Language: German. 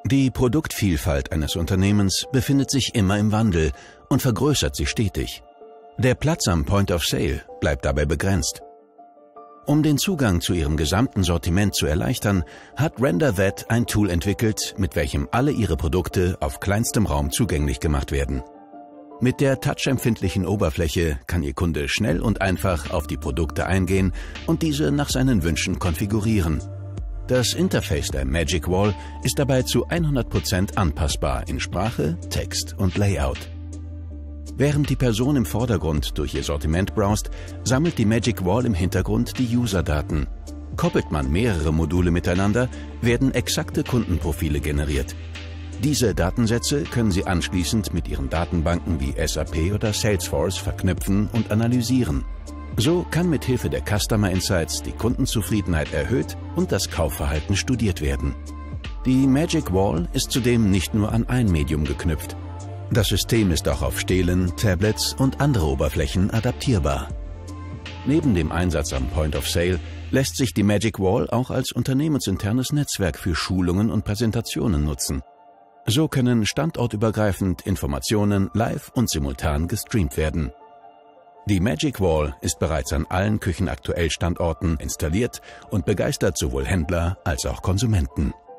Die Produktvielfalt eines Unternehmens befindet sich immer im Wandel und vergrößert sich stetig. Der Platz am Point of Sale bleibt dabei begrenzt. Um den Zugang zu ihrem gesamten Sortiment zu erleichtern, hat RenderThat ein Tool entwickelt, mit welchem alle ihre Produkte auf kleinstem Raum zugänglich gemacht werden. Mit der touchempfindlichen Oberfläche kann Ihr Kunde schnell und einfach auf die Produkte eingehen und diese nach seinen Wünschen konfigurieren. Das Interface der Magic Wall ist dabei zu 100% anpassbar in Sprache, Text und Layout. Während die Person im Vordergrund durch ihr Sortiment browst, sammelt die Magic Wall im Hintergrund die User-Daten. Koppelt man mehrere Module miteinander, werden exakte Kundenprofile generiert. Diese Datensätze können Sie anschließend mit Ihren Datenbanken wie SAP oder Salesforce verknüpfen und analysieren. So kann mit Hilfe der Customer Insights die Kundenzufriedenheit erhöht und das Kaufverhalten studiert werden. Die Magic Wall ist zudem nicht nur an ein Medium geknüpft. Das System ist auch auf Stelen, Tablets und andere Oberflächen adaptierbar. Neben dem Einsatz am Point of Sale lässt sich die Magic Wall auch als unternehmensinternes Netzwerk für Schulungen und Präsentationen nutzen. So können standortübergreifend Informationen live und simultan gestreamt werden. Die Magic Wall ist bereits an allen Küchenaktuell Standorten installiert und begeistert sowohl Händler als auch Konsumenten.